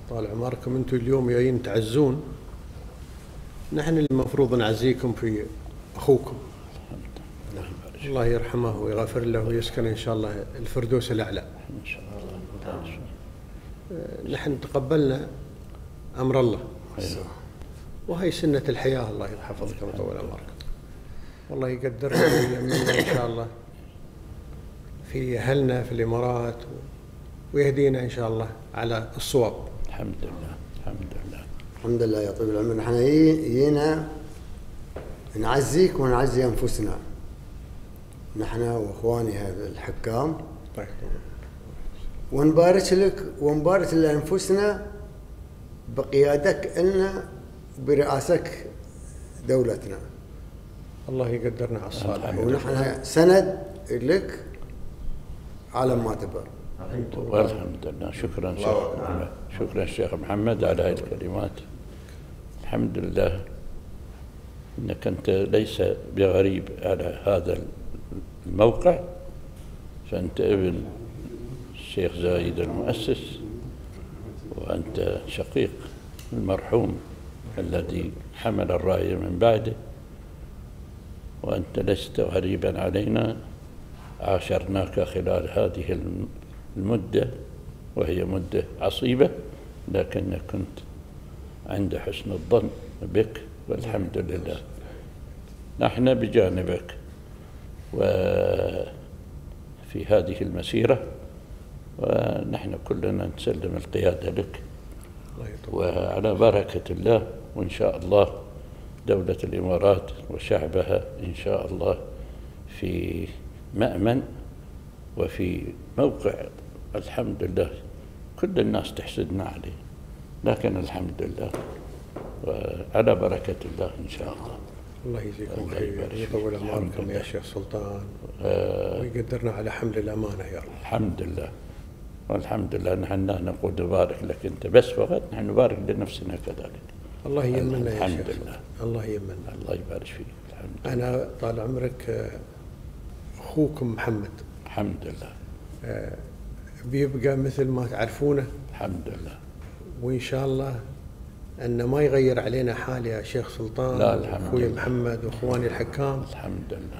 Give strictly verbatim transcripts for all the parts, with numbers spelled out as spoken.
طال عمركم. انتم اليوم جايين تعزون، نحن اللي المفروض نعزيكم في اخوكم. الله يرحمه ويغفر له ويسكن ان شاء الله الفردوس الاعلى ان شاء الله. نحن تقبلنا امر الله، أيوة. وهي سنة الحياة. الله يحفظكم ويطول عمركم، والله يقدرنا ويمنا إن شاء الله في أهلنا في الإمارات، ويهدينا إن شاء الله على الصواب. الحمد لله الحمد لله الحمد لله يا طويل العمر. نحن جينا نعزيك ونعزي أنفسنا، نحن وإخواني هذا الحكام، ونبارك لك ونبارك لأنفسنا بقيادتك لنا برئاسك دولتنا. الله يقدرنا على الصالح، ونحن سند لك على ما تبى. والحمد لله. شكرا شكرا شكرا الشيخ محمد على هذه الكلمات. الحمد لله انك انت ليس بغريب على هذا الموقع، فانت ابن الشيخ زايد المؤسس، وانت شقيق المرحوم الذي حمل الراية من بعده، وأنت لست غريبا علينا. عاشرناك خلال هذه المدة، وهي مدة عصيبة، لكنك كنت عند حسن الظن بك، والحمد لله. نحن بجانبك وفي هذه المسيرة، ونحن كلنا نسلم القيادة لك وعلى بركة الله. وإن شاء الله دولة الإمارات وشعبها إن شاء الله في مأمن وفي موقع الحمد لله كل الناس تحسدنا عليه، لكن الحمد لله وعلى بركة الله إن شاء الله. الله يجزيكم خير ويطول عمركم يا شيخ سلطان، آه ويقدرنا على حمل الأمانة يا رب. الحمد لله والحمد لله. نحن لا نقول نبارك لك أنت بس فقط، نحن نبارك لنفسنا كذلك. الله يمنا يا الحمد شيخ. لله. الله يمنا. الله يبارك فيك. الحمد لله. أنا طال عمرك أخوكم محمد، الحمد لله. بيبقى مثل ما تعرفونه الحمد لله، وإن شاء الله أن ما يغير علينا حال يا شيخ سلطان. لا الحمد أخوي لله. محمد وأخواني الحكام، الحمد لله.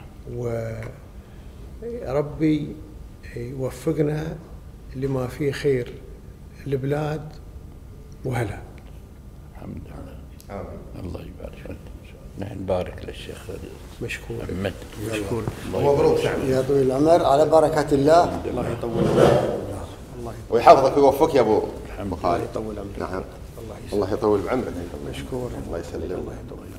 وربي يوفقنا لما فيه خير البلاد وهلا. الحمد لله. آمين. الله يبارك فيك. نحن نبارك للشيخ مشكور محمد. مشكور. مبروك يا طويل العمر على بركة الله. الله يطول عمرك. الله ويحفظك ويوفقك يا ابو الحمد خالد. يطول عمرك. نعم. الله الله يطول بعمرك. مشكور. الله يسلمك. الله يطول.